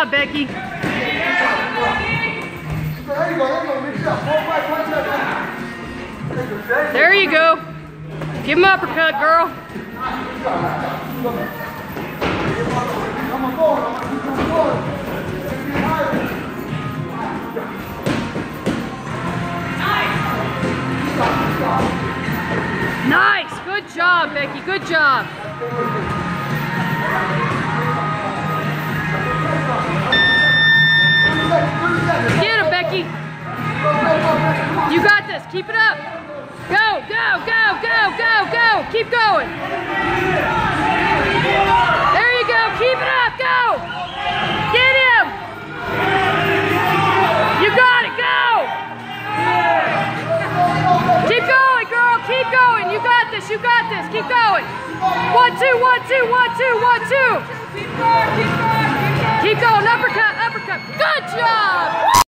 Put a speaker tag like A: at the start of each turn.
A: job, Becky. There you go. Give him an uppercut, girl. Nice. Good job, Becky. Good job. Get him, Becky. You got this. Keep it up. Go, go, go, go, go, go. Keep going. There you go. Keep it up. Go. Get him. You got it. Go. Keep going, girl. Keep going. You got this. You got this. Keep going. 1, 2, 1, 2, 1, 2, 1, 2.
B: Keep going, keep going, keep going.
A: Keep going. Uppercut, uppercut. Good job.